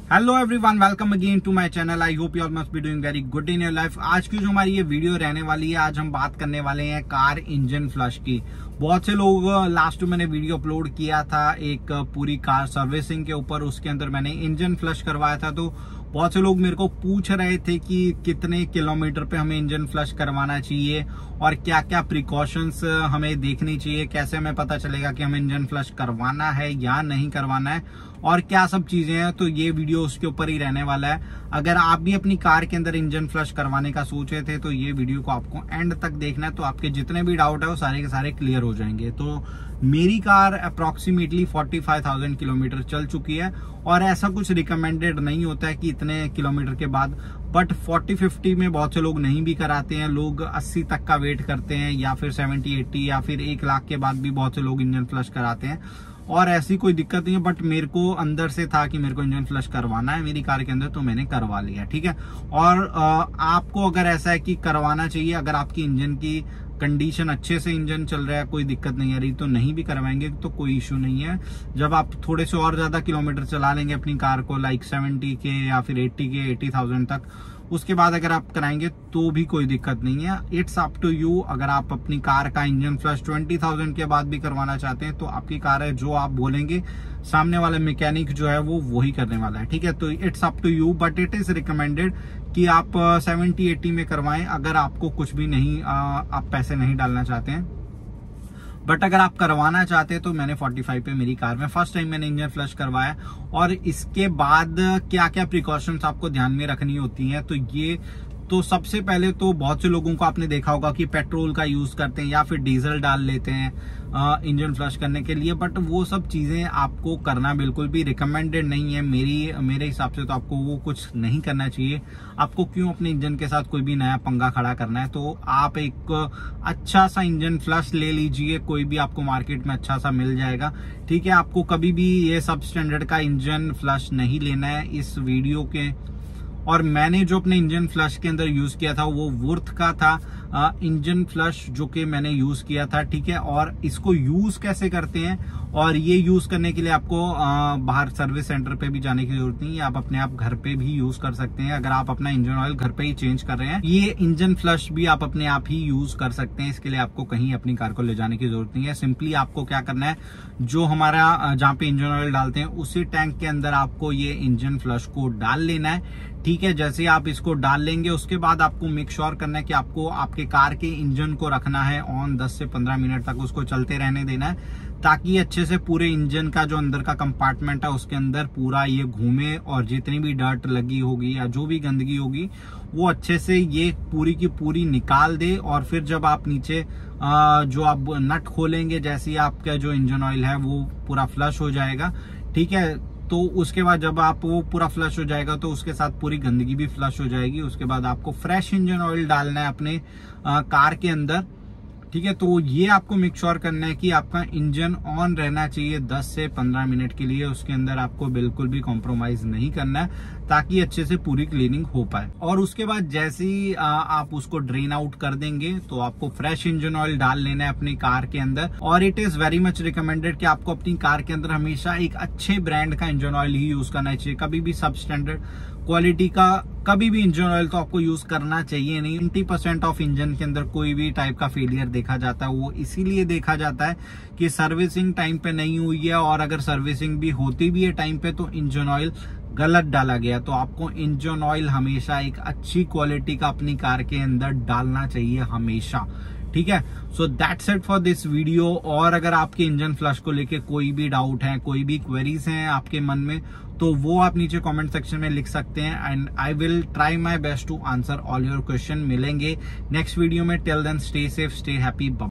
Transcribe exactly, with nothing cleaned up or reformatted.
Hello everyone, welcome again to my channel. I hope you all must be doing very good in your life. आज की जो हमारी ये video रहने वाली है, आज हम बात करने वाले हैं कार इंजन फ्लश की। बहुत से लोग लास्ट मैंने वीडियो अपलोड किया था एक पूरी कार सर्विसिंग के ऊपर, उसके अंदर मैंने इंजन फ्लश करवाया था। तो बहुत से लोग मेरे को पूछ रहे थे कि कितने किलोमीटर पे हमें इंजन फ्लश करवाना चाहिए और क्या क्या प्रिकॉशंस हमें देखनी चाहिए, कैसे हमें पता चलेगा कि हमें इंजन फ्लश करवाना है या नहीं करवाना है और क्या सब चीजें हैं। तो ये वीडियो उसके ऊपर ही रहने वाला है। अगर आप भी अपनी कार के अंदर इंजन फ्लश करवाने का सोच रहे थे तो ये वीडियो को आपको एंड तक देखना है, तो आपके जितने भी डाउट है वो सारे के सारे क्लियर हो जाएंगे। तो मेरी कार अप्रोक्सीमेटली पैंतालीस हज़ार किलोमीटर चल चुकी है और ऐसा कुछ रिकमेंडेड नहीं होता है कि इतने किलोमीटर के बाद, बट चालीस पचास में बहुत से लोग नहीं भी कराते हैं। लोग अस्सी तक का वेट करते हैं या फिर सत्तर अस्सी या फिर एक लाख के बाद भी बहुत से लोग इंजन फ्लश कराते हैं और ऐसी कोई दिक्कत नहीं है। बट मेरे को अंदर से था कि मेरे को इंजन फ्लश करवाना है मेरी कार के अंदर, तो मैंने करवा लिया। ठीक है। और आपको अगर ऐसा है कि करवाना चाहिए, अगर आपकी इंजन की कंडीशन अच्छे से इंजन चल रहा है, कोई दिक्कत नहीं आ रही, तो नहीं भी करवाएंगे तो कोई इशू नहीं है। जब आप थोड़े से और ज्यादा किलोमीटर चला लेंगे अपनी कार को, लाइक सत्तर के या फिर अस्सी के अस्सी हज़ार तक, उसके बाद अगर आप कराएंगे तो भी कोई दिक्कत नहीं है। It's up to you. अगर आप अपनी कार का इंजन फ्लश बीस हज़ार के बाद भी करवाना चाहते हैं तो आपकी कार है, जो आप बोलेंगे सामने वाला मैकेनिक जो है वो वही करने वाला है। ठीक है। तो it's up to you, but it is recommended कि आप सत्तर अस्सी में करवाएं अगर आपको कुछ भी नहीं आ, आप पैसे नहीं डालना चाहते हैं। बट अगर आप करवाना चाहते हैं तो मैंने पैंतालीस पे मेरी कार में फर्स्ट टाइम मैंने इंजन फ्लश करवाया। और इसके बाद क्या क्या प्रिकॉशंस आपको ध्यान में रखनी होती हैं, तो ये तो सबसे पहले तो बहुत से लोगों को आपने देखा होगा कि पेट्रोल का यूज करते हैं या फिर डीजल डाल लेते हैं इंजन फ्लश करने के लिए, बट वो सब चीजें आपको करना बिल्कुल भी रिकमेंडेड नहीं है। मेरी मेरे हिसाब से तो आपको वो कुछ नहीं करना चाहिए। आपको क्यों अपने इंजन के साथ कोई भी नया पंगा खड़ा करना है। तो आप एक अच्छा सा इंजन फ्लश ले लीजिए, कोई भी आपको मार्केट में अच्छा सा मिल जाएगा। ठीक है। आपको कभी भी ये सब स्टैंडर्ड का इंजन फ्लश नहीं लेना है इस वीडियो के। और मैंने जो अपने इंजन फ्लश के अंदर यूज किया था वो वुर्थ का था आ, इंजन फ्लश जो कि मैंने यूज किया था। ठीक है। और इसको यूज कैसे करते हैं, और ये यूज करने के लिए आपको आ, बाहर सर्विस सेंटर पे भी जाने की जरूरत नहीं है। आप अपने आप घर पे भी यूज कर सकते हैं। अगर आप अपना इंजन ऑयल घर पे ही चेंज कर रहे हैं, ये इंजन फ्लश भी आप अपने आप ही यूज कर सकते हैं। इसके लिए आपको कहीं अपनी कार को ले जाने की जरूरत नहीं है। सिंपली आपको क्या करना है, जो हमारा जहाँ पे इंजन ऑयल डालते हैं उसी टैंक के अंदर आपको ये इंजन फ्लश को डाल लेना है। ठीक है। जैसे आप इसको डाल लेंगे उसके बाद आपको मेक श्योर करना है कि आपको आपके कार के इंजन को रखना है ऑन, दस से पंद्रह मिनट तक उसको चलते रहने देना है, ताकि अच्छे से पूरे इंजन का जो अंदर का कंपार्टमेंट है उसके अंदर पूरा ये घूमे और जितनी भी डर्ट लगी होगी या जो भी गंदगी होगी वो अच्छे से ये पूरी की पूरी निकाल दे। और फिर जब आप नीचे आ, जो आप नट खोलेंगे, जैसे आपका जो इंजन ऑयल है वो पूरा फ्लश हो जाएगा। ठीक है। तो उसके बाद जब आप वो पूरा फ्लश हो जाएगा तो उसके साथ पूरी गंदगी भी फ्लश हो जाएगी। उसके बाद आपको फ्रेश इंजन ऑयल डालना है अपने आ, कार के अंदर। ठीक है। तो ये आपको मेक श्योर करना है कि आपका इंजन ऑन रहना चाहिए दस से पंद्रह मिनट के लिए। उसके अंदर आपको बिल्कुल भी कॉम्प्रोमाइज नहीं करना है, ताकि अच्छे से पूरी क्लीनिंग हो पाए। और उसके बाद जैसे ही आप उसको ड्रेन आउट कर देंगे तो आपको फ्रेश इंजन ऑयल डाल लेना है अपनी कार के अंदर। और it is very much recommended कि आपको अपनी कार के अंदर हमेशा एक अच्छे ब्रांड का इंजन ऑयल ही यूज करना चाहिए। कभी भी सब स्टैंडर्ड क्वालिटी का कभी भी इंजन ऑयल तो आपको यूज करना चाहिए नहीं। नब्बे परसेंट ऑफ इंजन के अंदर कोई भी टाइप का फेलियर देखा जाता है, वो इसीलिए देखा जाता है कि सर्विसिंग टाइम पे नहीं हुई है, और अगर सर्विसिंग भी होती भी है टाइम पे तो इंजन ऑयल गलत डाला गया। तो आपको इंजन ऑयल हमेशा एक अच्छी क्वालिटी का अपनी कार के अंदर डालना चाहिए हमेशा। ठीक है। So that's it for this video. और अगर आपके इंजन फ्लश को लेके कोई भी डाउट है, कोई भी क्वेरीज हैं आपके मन में, तो वो आप नीचे कमेंट सेक्शन में लिख सकते हैं and I will try my best to answer all your question. मिलेंगे नेक्स्ट वीडियो में। Till then stay safe, stay happy.